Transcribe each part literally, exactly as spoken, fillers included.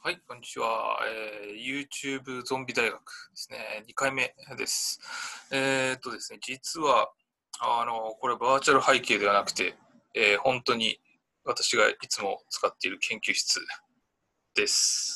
はい、こんにちは。えー YouTube ゾンビ大学ですね。にかいめです。えーっとですね、実は、あの、これバーチャル背景ではなくて、えー本当に私がいつも使っている研究室です。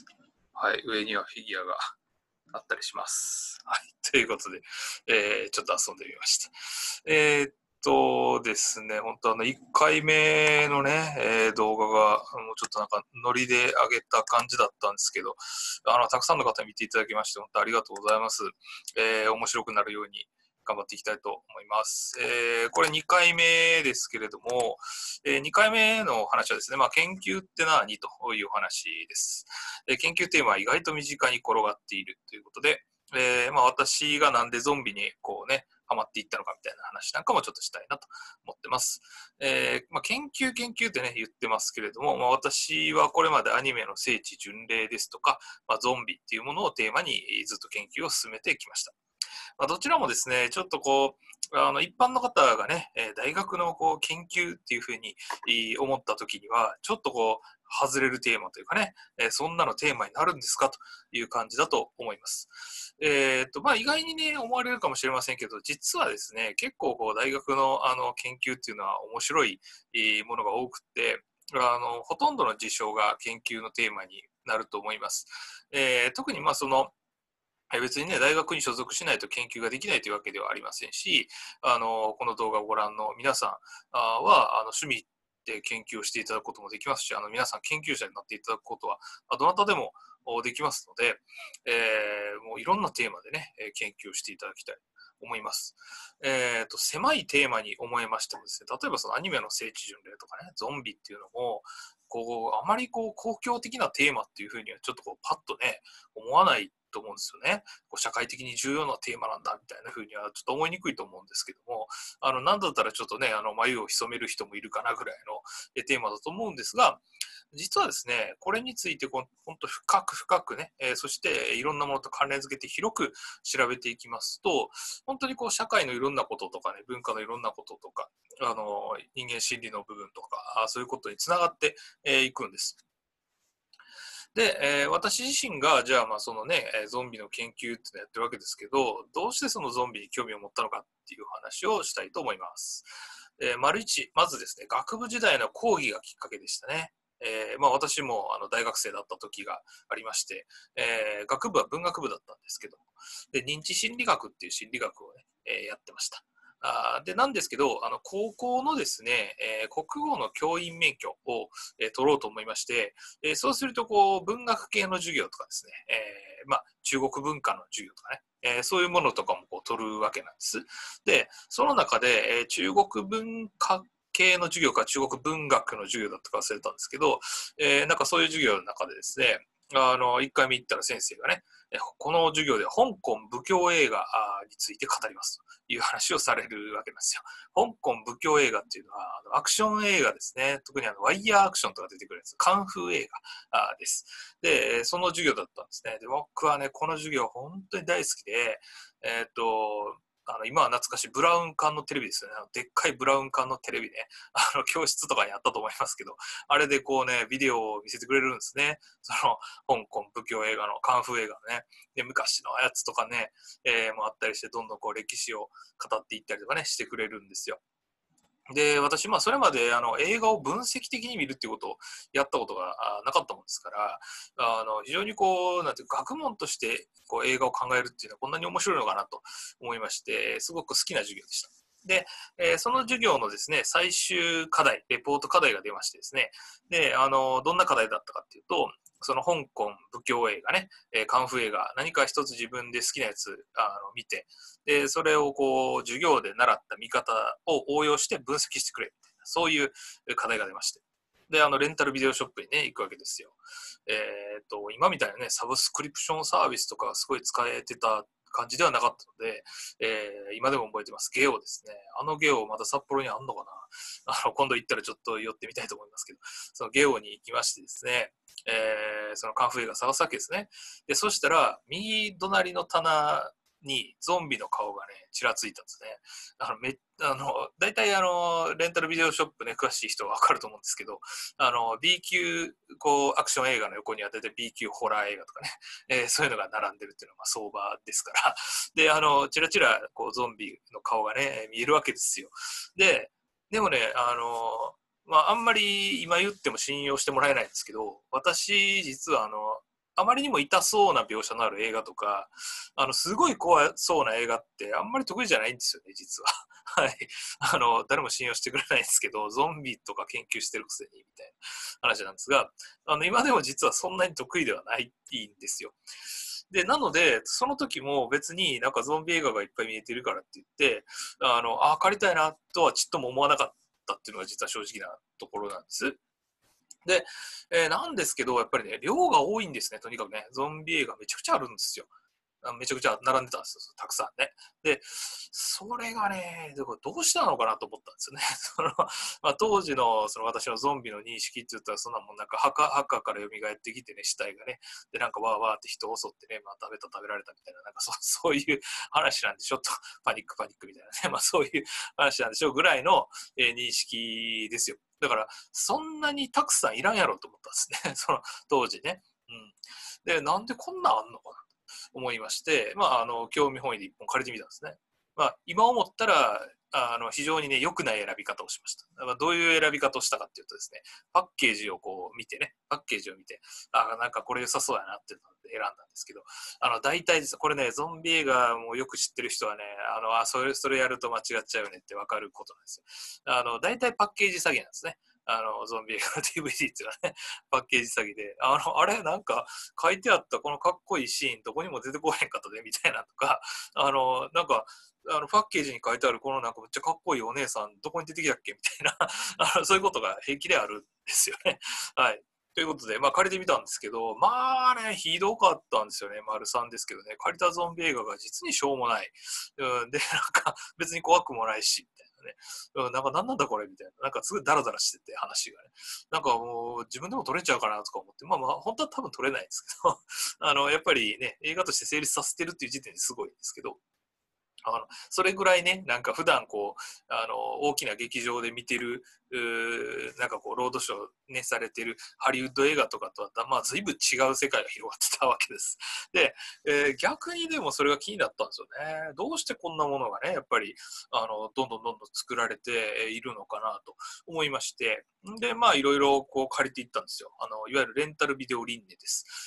はい、上にはフィギュアがあったりします。はい、ということで、えーちょっと遊んでみました。えーっとですね、本当あの、いっかいめのね、えー動画が、もうちょっとなんか、ノリで上げた感じだったんですけど、あの、たくさんの方に見ていただきまして、本当ありがとうございます。えー面白くなるように頑張っていきたいと思います。えーこれにかいめですけれども、えーにかいめの話はですね、まあ、研究って何というお話です。えー研究テーマは意外と身近に転がっているということで、えーまあ、私がなんでゾンビにこうね、ハマっていったのかみたいな話なんかもちょっとしたいなと思ってます。えーまあ、研究研究ってね、言ってますけれども、まあ、私はこれまでアニメの聖地巡礼ですとか、まあ、ゾンビっていうものをテーマにずっと研究を進めてきました。まあ、どちらもですね、ちょっとこう、あの一般の方がね、えー大学のこう研究っていうふうにい思った時には、ちょっとこう、外れるテーマというかね、えーそんなのテーマになるんですかという感じだと思います。えーっと、まあ意外にね、思われるかもしれませんけど、実はですね、結構こう大学のあの研究っていうのは面白いえーものが多くって、あの、ほとんどの事象が研究のテーマになると思います。えー特にまあその、別にね、大学に所属しないと研究ができないというわけではありませんし、あの、この動画をご覧の皆さんあは、あの、趣味で研究をしていただくこともできますし、あの、皆さん研究者になっていただくことは、あどなたでもおできますので、えーもういろんなテーマでね、えー研究をしていただきたいと思います。えっと、狭いテーマに思えましてもですね、例えばそのアニメの聖地巡礼とかね、ゾンビっていうのも、こう、あまりこう、公共的なテーマっていうふうにはちょっとこう、パッとね、思わないと思うんですよね。こう社会的に重要なテーマなんだみたいな風にはちょっと思いにくいと思うんですけども、あの、なんだったらちょっとね、あの、眉を潜める人もいるかなぐらいのえテーマだと思うんですが、実はですね、これについてこん本当深く深くね、えーそしていろんなものと関連づけて広く調べていきますと、本当にこう社会のいろんなこととかね、文化のいろんなこととか、あの、人間心理の部分とか、あそういうことにつながってえーいくんです。で、えー私自身が、じゃあ、まあ、そのね、えーゾンビの研究っていうのをやってるわけですけど、どうしてそのゾンビに興味を持ったのかっていう話をしたいと思います。えー、丸一、まずですね、学部時代の講義がきっかけでしたね。えーまあ、私もあの大学生だった時がありまして、えー学部は文学部だったんですけども、で認知心理学っていう心理学をね、えーやってました。あでなんですけど、あの高校のですね、えー国語の教員免許を、えー取ろうと思いまして、えーそうするとこう文学系の授業とかですね、えーまあ、中国文化の授業とかね、えーそういうものとかもこう取るわけなんです。で、その中で、えー中国文化系の授業か中国文学の授業だったか忘れたんですけど、えーなんかそういう授業の中でですね、あの、一回見行ったら先生がね、この授業で香港武教映画について語りますという話をされるわけなんですよ。香港武教映画っていうのは、あのアクション映画ですね。特にあのワイヤーアクションとか出てくるやつ、カンフー映画です。で、その授業だったんですね。で、僕はね、この授業本当に大好きで、えーっと、あの今は懐かしいブラウン管のテレビですよね。でっかいブラウン管のテレビね。あの教室とかにあったと思いますけど、あれでこうね、ビデオを見せてくれるんですね。その香港武教映画のカンフー映画のね。で、昔のやつとかね、えーもあったりして、どんどんこう歴史を語っていったりとかね、してくれるんですよ。で、私、まあ、それまであの映画を分析的に見るっていうことをやったことがあなかったもんですから、あの非常にこう、なんていうか、学問としてこう映画を考えるっていうのはこんなに面白いのかなと思いまして、すごく好きな授業でした。で、えーその授業のですね、最終課題、レポート課題が出ましてですね、で、あの、どんな課題だったかっていうと、その香港武教映画ね、えーカンフー映画、何か一つ自分で好きなやつあの見て、で、それをこう、授業で習った見方を応用して分析してくれるみたいな、そういう課題が出まして。で、あの、レンタルビデオショップにね、行くわけですよ。えっと、今みたいなね、サブスクリプションサービスとかすごい使えてた感じではなかったので、えー今でも覚えてます。ゲオですね。あのゲオ、まだ札幌にあんのかな。あの、今度行ったらちょっと寄ってみたいと思いますけど、そのゲオに行きましてですね、えーそのカンフー映画探すわけですね。で、そしたら、右隣の棚にゾンビの顔がね、ちらついたんですね。あの、め、あの、大体あの、レンタルビデオショップね、詳しい人はわかると思うんですけど、あの、B 級、こう、アクション映画の横には大体 B 級ホラー映画とかね、えーそういうのが並んでるっていうのがまあ相場ですから、で、あの、ちらちら、こう、ゾンビの顔がね、見えるわけですよ。で、でもね、あの、まあ、あんまり今言っても信用してもらえないんですけど、私、実はあの、あまりにも痛そうな描写のある映画とか、あの、すごい怖そうな映画ってあんまり得意じゃないんですよね、実は。はい。あの、誰も信用してくれないんですけど、ゾンビとか研究してるくせに、みたいな話なんですが、あの、今でも実はそんなに得意ではないんですよ。で、なので、その時も別になんかゾンビ映画がいっぱい見えてるからって言って、あの、あ、借りたいなとはちっとも思わなかったっていうのが実は正直なところなんです。で、えーなんですけど、やっぱりね、量が多いんですね、とにかくね。ゾンビ映画めちゃくちゃあるんですよ。あめちゃくちゃ並んでたんですよ、たくさんね。で、それがね、どうしたのかなと思ったんですよね。そのまあ、当時のその私のゾンビの認識って言ったら、そんなもんなんか墓、墓から蘇ってきてね、死体がね、で、なんかわーわーって人を襲ってね、まあ食べた食べられたみたいな、なんかそそういう話なんでしょ、と、パニックパニックみたいなね、まあそういう話なんでしょうぐらいの、えー認識ですよ。だから、そんなにたくさんいらんやろと思ったんですね、その当時ね。うん。で、なんでこんなんあんのかな思いまして、まあ、あの、興味本位で一本借りてみたんですね。まあ、今思ったら、あの、非常にね、良くない選び方をしました。まあ、どういう選び方をしたかっていうとですね、パッケージをこう見てね、パッケージを見て、あ、なんかこれ良さそうやなっていうので選んだんですけど、あの、大体です、これね、ゾンビ映画もよく知ってる人はね、あの、あ、それ、それやると間違っちゃうよねってわかることなんですよ。あの、大体パッケージ詐欺なんですね。あの、ゾンビ映画の ディーブイディー っていうのはね、パッケージ詐欺で、あの、あれ、なんか、書いてあったこのかっこいいシーン、どこにも出てこへんかったで、みたいなとか、あの、なんか、あの、パッケージに書いてあるこのなんかめっちゃかっこいいお姉さん、どこに出てきたっけみたいな、あの、そういうことが平気であるんですよね。はい。ということで、まあ借りてみたんですけど、まあね、ひどかったんですよね。丸さんですけどね。借りたゾンビ映画が実にしょうもない。うん、で、なんか別に怖くもないし、みたいなね。うん、なんか何なんだこれみたいな。なんかすごいダラダラしてて話がね。なんかもう自分でも撮れちゃうかなとか思って、まあまあ本当は多分撮れないんですけど、あの、やっぱりね、映画として成立させてるっていう時点ですごいんですけど、あの、それぐらいね、なんか普段こう、あの、大きな劇場で見てる、うなんかこう、ロードショーね、されてるハリウッド映画とかとは、まあ、随分違う世界が広がってたわけです。で、えー逆にでもそれが気になったんですよね。どうしてこんなものがね、やっぱり、あの、どんどんどんどん作られているのかなと思いまして、で、まあ、いろいろこう借りていったんですよ。あの、いわゆるレンタルビデオ輪廻です。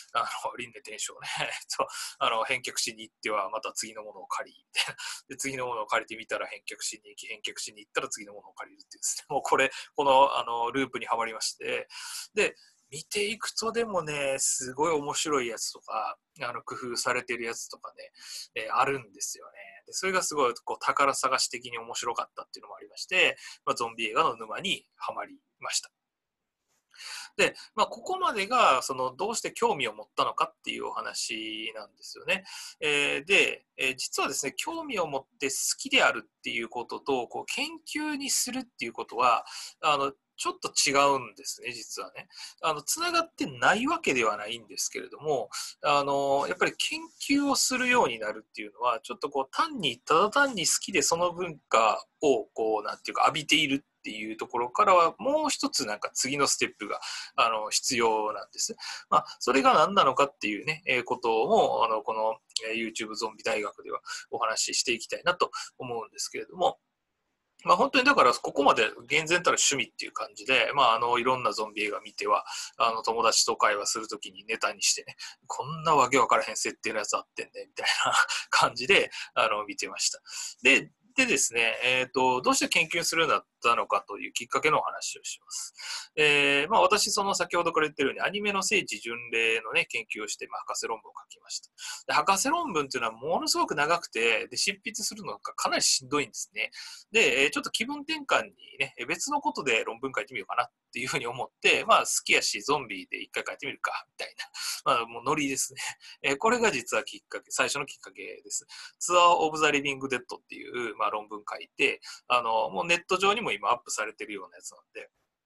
あの、輪廻転生ね。と、あの、返却しに行っては、また次のものを借り、みたいな。で、次のものを借りてみたら返却しに行き、返却しに行ったら次のものを借りるっていうですね、もうこれ、この、あの、ループにはまりまして、で、見ていくとでもね、すごい面白いやつとか、あの、工夫されてるやつとかね、えーあるんですよね。で、それがすごい、こう、宝探し的に面白かったっていうのもありまして、まあ、ゾンビ映画の沼にはまりました。で、まあ、ここまでが、その、どうして興味を持ったのかっていうお話なんですよね。えーで、えー実はですね、興味を持って好きであるっていうことと、こう、研究にするっていうことは、あの、ちょっと違うんですね、実はね。あの、つながってないわけではないんですけれども、あの、やっぱり研究をするようになるっていうのは、ちょっとこう、単に、ただ単に好きでその文化を、こう、なんていうか、浴びているっていうところからは、もう一つなんか次のステップがあの必要なんです。まあ、それが何なのかっていうね、えーことも、あの、この、えー YouTube ゾンビ大学ではお話ししていきたいなと思うんですけれども、まあ、本当にだからここまで厳然たる趣味っていう感じで、まあ、あのいろんなゾンビ映画見てはあの友達と会話するときにネタにしてね、こんなわけわからへん設定のやつあってんねみたいな感じであの見てました。ででですね、えーと、どうして研究するようになったのかというきっかけのお話をします。えーまあ、私、その先ほどから言ってるようにアニメの聖地巡礼の、ね、研究をして、まあ、博士論文を書きました。で博士論文っていうのはものすごく長くて、で執筆するのがかなりしんどいんですね。で、ちょっと気分転換にね、別のことで論文書いてみようかなっていうふうに思って、まあ好きやし、ゾンビで一回書いてみるか、みたいな。まあもうノリですね。えこれが実はきっかけ、最初のきっかけです。ツアーオブザリビングデッドっていう、まあ、論文書いて、あの、もうネット上にも今アップされてるようなやつなんで、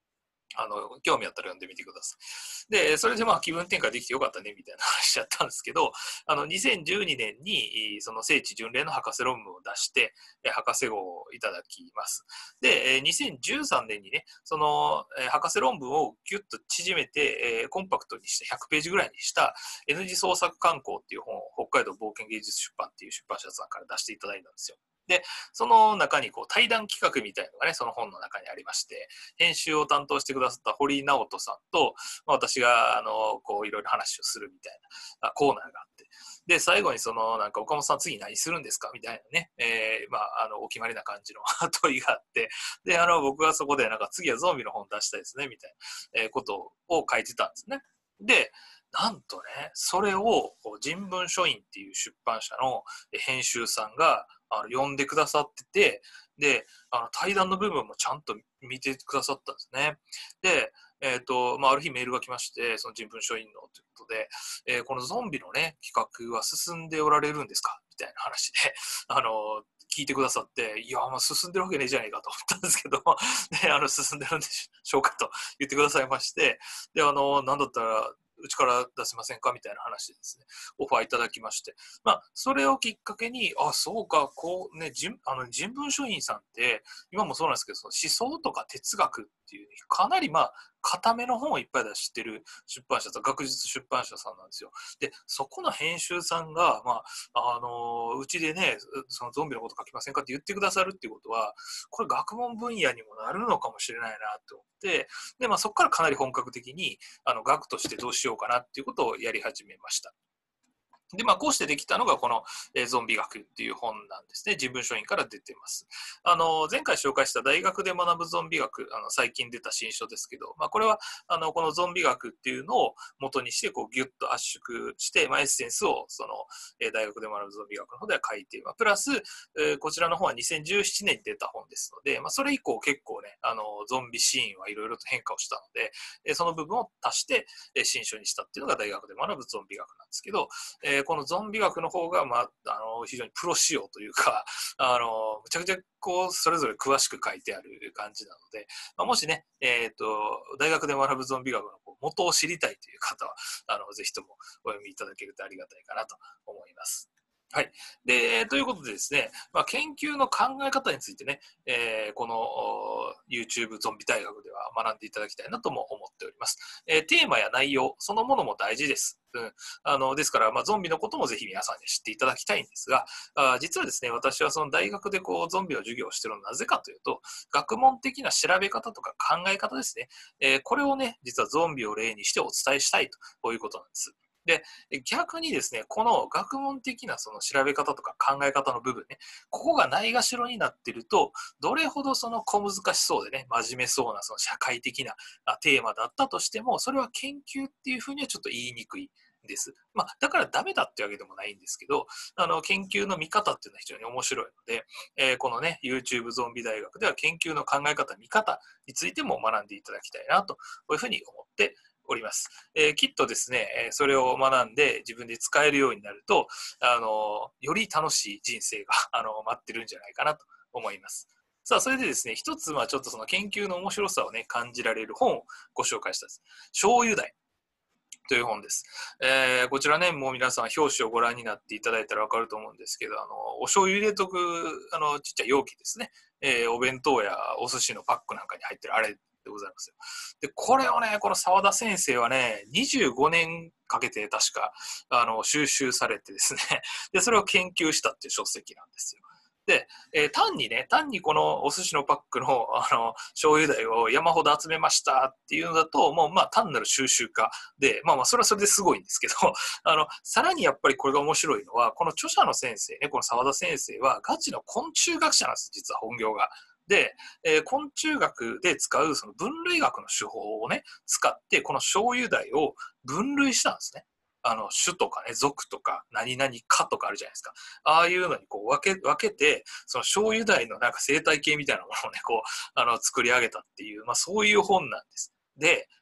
あの、興味あったら読んでみてください。で、それでまあ気分転換できてよかったね、みたいな話しちゃったんですけど、あの、にせんじゅうにねんに、その聖地巡礼の博士論文を出して、博士号をいただきます。で、にせんじゅうさんねんにね、その、博士論文をギュッと縮めて、コンパクトにしてひゃくページぐらいにした N 字創作観光っていう本を北海道冒険芸術出版っていう出版社さんから出していただいたんですよ。で、その中にこう対談企画みたいなのがね、その本の中にありまして、編集を担当してくださった堀井直人さんと、まあ、私が、あの、こう、いろいろ話をするみたいなコーナーがあって、で、最後にその、なんか、岡本さん次何するんですかみたいなね、えー、まあ、あの、お決まりな感じの問いがあって、で、あの、僕はそこで、なんか、次はゾンビの本出したいですね、みたいな、えー、ことを書いてたんですね。で、なんとね、それを人文書院っていう出版社の編集さんがあの読んでくださってて、で、あの対談の部分もちゃんと見てくださったんですね。で、えっ、ー、と、まあ、ある日メールが来まして、その人文書院のということで、えー、このゾンビのね、企画は進んでおられるんですかみたいな話で、あの、聞いてくださって、いや、まあ、進んでるわけねえじゃないかと思ったんですけど、で、あの、進んでるんでしょうかと言ってくださいまして、で、あの、なんだったら、うちから出せませんかみたいな話でですね、オファーいただきまして、まあ、それをきっかけに、あ、そうか、こうね、人あの人文書院さんって、今もそうなんですけど、その思想とか哲学っていう、かなりまあ、固めの本をいっぱい出してる出版社と学術出版社さんなんですよ。で、そこの編集さんが、まあ、あのうちでね、そのゾンビのこと書きませんかって言ってくださるっていうことは、これ学問分野にもなるのかもしれないなと思って、で、まあ、そこからかなり本格的に、あの、学としてどうしようかなっていうことをやり始めました。で、まあ、こうしてできたのが、この、えー、ゾンビ学っていう本なんですね。人文書院から出てます。あの、前回紹介した大学で学ぶゾンビ学、あの、最近出た新書ですけど、まあ、これは、あの、このゾンビ学っていうのを元にして、こう、ギュッと圧縮して、まあ、エッセンスを、その、えー、大学で学ぶゾンビ学の方では書いて、まあ、プラス、えー、こちらの方はにせんじゅうななねんに出た本ですので、まあ、それ以降結構ね、あの、ゾンビシーンはいろいろと変化をしたので、えー、その部分を足して、えー、新書にしたっていうのが大学で学ぶゾンビ学なんですけど、えーこのゾンビ学の方が、まあ、あの、非常にプロ仕様というか、あの、むちゃくちゃ、こう、それぞれ詳しく書いてある感じなので、まあ、もしね、えっ、ー、と、大学で学ぶゾンビ学の元を知りたいという方は、あの、ぜひともお読みいただけるとありがたいかなと思います。はい。で、ということでですね、まあ、研究の考え方についてね、えー、この YouTube ゾンビ大学では学んでいただきたいなとも思っております。えー、テーマや内容そのものも大事です。うん、あのですから、まあ、ゾンビのこともぜひ皆さんに知っていただきたいんですが、あ実はですね、私はその大学でこうゾンビの授業をしているのはなぜかというと、学問的な調べ方とか考え方ですね、えー、これをね、実はゾンビを例にしてお伝えしたいと、こういうことなんです。で、逆にですね、この学問的なその調べ方とか考え方の部分ね、ここがないがしろになっていると、どれほどその小難しそうでね、真面目そうなその社会的なテーマだったとしても、それは研究っていうふうにはちょっと言いにくいです。まあ、だからダメだってわけでもないんですけど、あの、研究の見方っていうのは非常に面白いので、えー、このね、YouTube ゾンビ大学では研究の考え方、見方についても学んでいただきたいなと、こういうふうに思っております。えー、きっとですね、それを学んで自分で使えるようになると、あの、より楽しい人生が、あの、待ってるんじゃないかなと思います。さあ、それでですね、一つ、まあちょっとその研究の面白さをね、感じられる本をご紹介したんです。小油台という本です。えー、こちらね、もう皆さん表紙をご覧になっていただいたらわかると思うんですけど、あの、お醤油入れとく、あの、ちっちゃい容器ですね。えー、お弁当やお寿司のパックなんかに入ってるあれでございますよ。で、これをね、この澤田先生はね、にじゅうごねんかけて確か、あの、収集されてですね、で、それを研究したっていう書籍なんですよ。で、えー、単にね、単にこのお寿司のパックの、あの、醤油台を山ほど集めましたっていうのだと、もうまあ単なる収集家で、まあまあそれはそれですごいんですけど、あの、さらにやっぱりこれが面白いのは、この著者の先生ね、この澤田先生はガチの昆虫学者なんです、実は本業が。で、えー、昆虫学で使うその分類学の手法をね、使って、この醤油台を分類したんですね。あの、種とかね、属とか、何々科とかあるじゃないですか。ああいうのにこう分け、分けて、その醤油台のなんか生態系みたいなものをね、こう、あの、作り上げたっていう、まあそういう本なんです。で、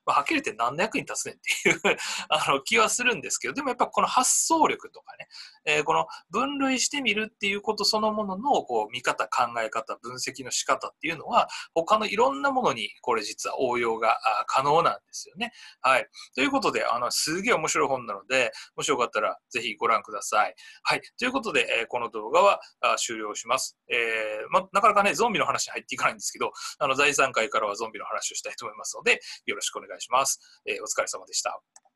まあ、はっきり言って何の役に立つねんっていうあの気はするんですけど、でもやっぱこの発想力とかね、えー、この分類してみるっていうことそのもののこう見方、考え方、分析の仕方っていうのは、他のいろんなものにこれ実は応用が可能なんですよね。はい。ということで、あの、すげえ面白い本なので、もしよかったらぜひご覧ください。はい。ということで、えー、この動画は終了します。えー、ま、なかなかね、ゾンビの話に入っていかないんですけど、あの、だいさんかいからはゾンビの話をしたいと思いますので、よろしくお願いします。えー、お疲れ様でした。